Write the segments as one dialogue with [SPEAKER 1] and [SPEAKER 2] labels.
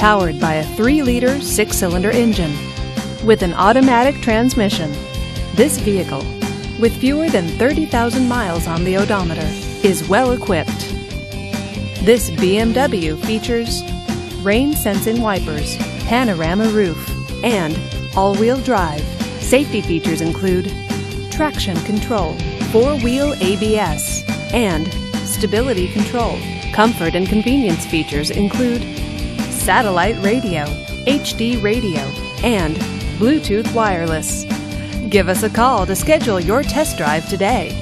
[SPEAKER 1] powered by a 3-liter 6-cylinder engine with an automatic transmission. This vehicle, with fewer than 30,000 miles on the odometer, is well equipped. This BMW features rain-sensing wipers, panorama roof, and all-wheel drive. Safety features include traction control, 4-wheel ABS, and stability control. Comfort and convenience features include satellite radio, HD radio, and Bluetooth wireless. Give us a call to schedule your test drive today.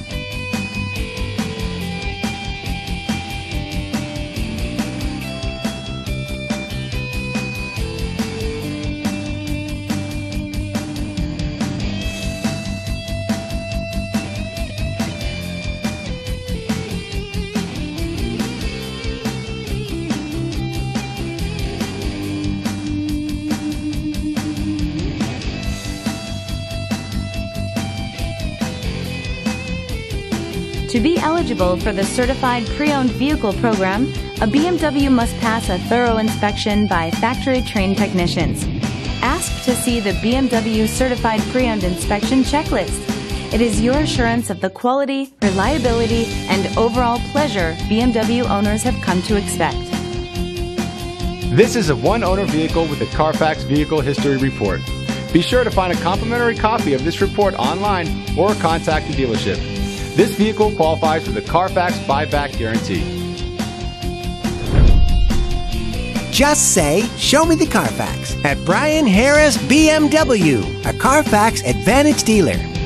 [SPEAKER 2] To be eligible for the Certified Pre-Owned Vehicle Program, a BMW must pass a thorough inspection by factory-trained technicians. Ask to see the BMW Certified Pre-Owned Inspection Checklist. It is your assurance of the quality, reliability, and overall pleasure BMW owners have come to expect.
[SPEAKER 3] This is a one-owner vehicle with a Carfax Vehicle History Report. Be sure to find a complimentary copy of this report online or contact the dealership. This vehicle qualifies for the Carfax buyback guarantee.
[SPEAKER 4] Just say, "Show me the Carfax" at Brian Harris BMW, a Carfax Advantage dealer.